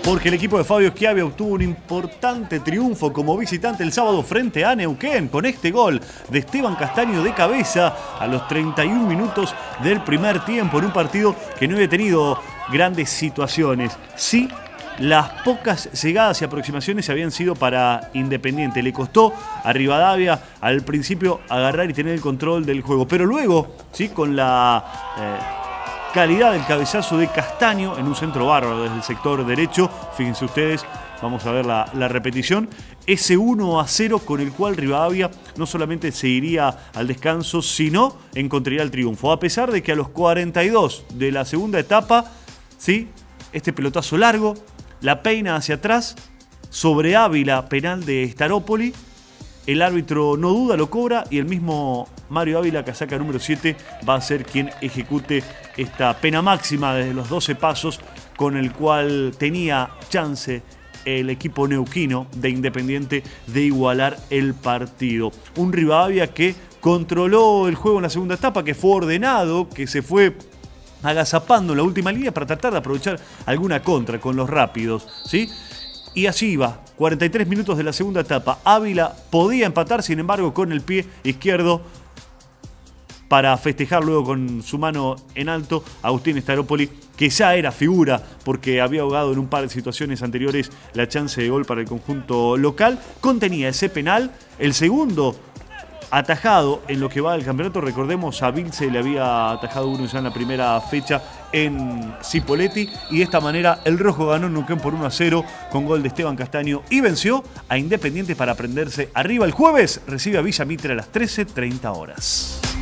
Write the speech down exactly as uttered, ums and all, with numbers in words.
porque el equipo de Fabio Schiavia obtuvo un importante triunfo como visitante el sábado frente a Neuquén con este gol de Esteban Castaño de cabeza a los treinta y un minutos del primer tiempo en un partido que no había tenido grandes situaciones. Sí, las pocas llegadas y aproximaciones habían sido para Independiente. Le costó a Rivadavia al principio agarrar y tener el control del juego, pero luego, sí, con la eh, calidad del cabezazo de Castaño en un centro bárbaro desde el sector derecho, fíjense ustedes, vamos a ver la, la repetición, ese uno a cero con el cual Rivadavia no solamente se iría al descanso, sino encontraría el triunfo, a pesar de que a los cuarenta y dos de la segunda etapa, sí, este pelotazo largo, la peina hacia atrás, sobre Ávila, penal de Staropoli. El árbitro no duda, lo cobra y el mismo Mario Ávila, casaca número siete, va a ser quien ejecute esta pena máxima desde los doce pasos con el cual tenía chance el equipo neuquino de Independiente de igualar el partido. Un Rivadavia que controló el juego en la segunda etapa, que fue ordenado, que se fue agazapando en la última línea para tratar de aprovechar alguna contra con los rápidos, ¿sí? Y así iba, cuarenta y tres minutos de la segunda etapa. Ávila podía empatar, sin embargo, con el pie izquierdo para festejar luego con su mano en alto Agustín Staropoli, que ya era figura porque había ahogado en un par de situaciones anteriores la chance de gol para el conjunto local. Contenía ese penal, el segundo atajado en lo que va del campeonato. Recordemos, a Vilce le había atajado uno ya en la primera fecha en Cipolletti, y de esta manera el rojo ganó en Neuquén por uno a cero con gol de Esteban Castaño y venció a Independiente para prenderse arriba. El jueves recibe a Villa Mitre a las trece treinta horas.